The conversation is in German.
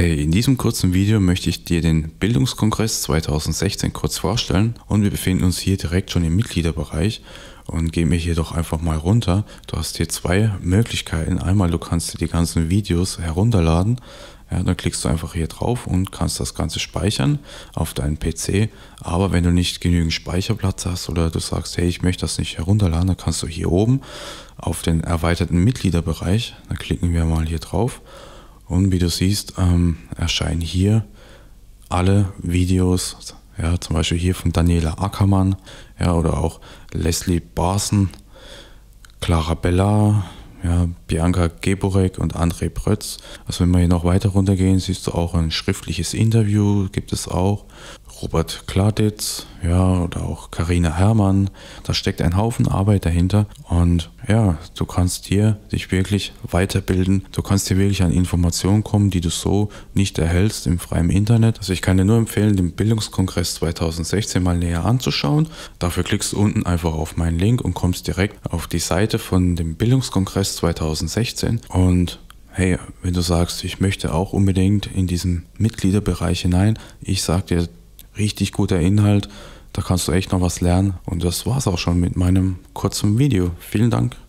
Hey, in diesem kurzen Video möchte ich dir den Bildungskongress 2016 kurz vorstellen und wir befinden uns hier direkt schon im Mitgliederbereich und gehen wir hier doch einfach mal runter. Du hast hier zwei Möglichkeiten. Einmal, du kannst dir die ganzen Videos herunterladen. Ja, dann klickst du einfach hier drauf und kannst das Ganze speichern auf deinen PC. Aber wenn du nicht genügend Speicherplatz hast oder du sagst, hey, ich möchte das nicht herunterladen, dann kannst du hier oben auf den erweiterten Mitgliederbereich, dann klicken wir mal hier drauf. Und wie du siehst, erscheinen hier alle Videos, ja, zum Beispiel hier von Daniela Ackermann, ja, oder auch Leslie Barson, Clara Bella, ja, Bianca Geborek und André Prötz. Also wenn wir hier noch weiter runtergehen, siehst du auch ein schriftliches Interview, gibt es auch. Robert Kladitz, ja, oder auch Carina Herrmann. Da steckt ein Haufen Arbeit dahinter und ja, du kannst hier dich wirklich weiterbilden. Du kannst hier wirklich an Informationen kommen, die du so nicht erhältst im freien Internet. Also ich kann dir nur empfehlen, den Bildungskongress 2016 mal näher anzuschauen. Dafür klickst du unten einfach auf meinen Link und kommst direkt auf die Seite von dem Bildungskongress 2016 und hey, wenn du sagst, ich möchte auch unbedingt in diesen Mitgliederbereich hinein, ich sag dir, richtig guter Inhalt, da kannst du echt noch was lernen und das war's auch schon mit meinem kurzen Video. Vielen Dank.